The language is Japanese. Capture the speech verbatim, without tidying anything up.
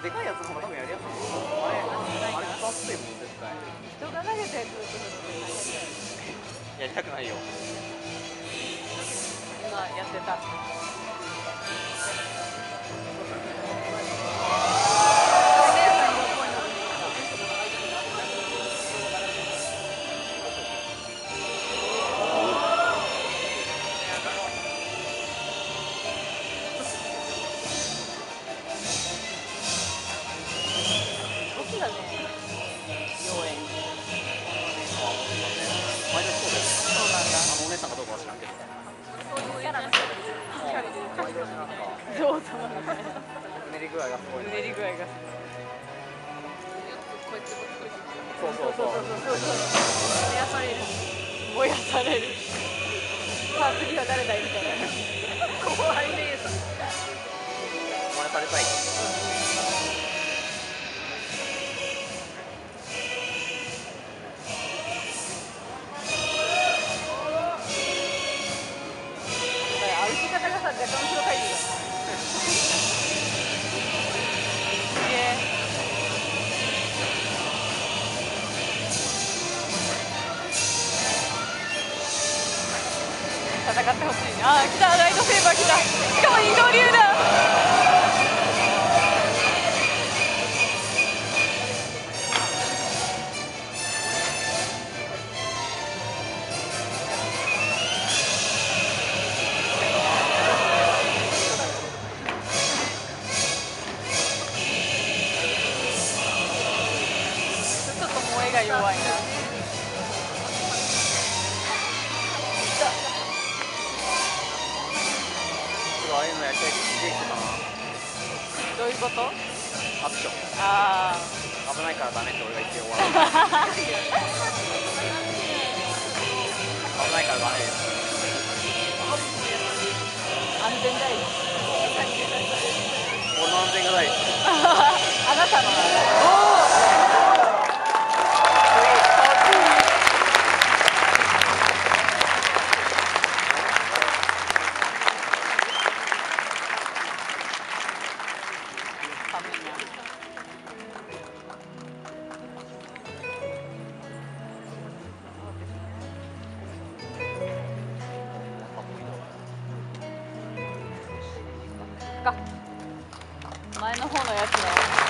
でかいやつの方が多分やりやすい。あれ、あれふたつでも絶対。 人が投げたやつだとやりたくないよ。 今やってた。 練り具合がすごい。 練り具合が。 そうそうそう。 燃やされる。燃やされる。さあ次は誰だいみたいな。怖いね。 燃やされたい。 歩き方がさ、若干後ろ回転だ。戦ってほしい。ああ、来た、ライトセーバー来た。しかも二刀流だ。ちょっと萌えが弱いな。 ああいうのやりたいって言ってたな。 どういうこと？ アクション。 ああ。危ないからダメって俺が言って終わる。危ないからダメです。 安全第一。 俺の安全が第一。 あなたの。前の方のやつだ。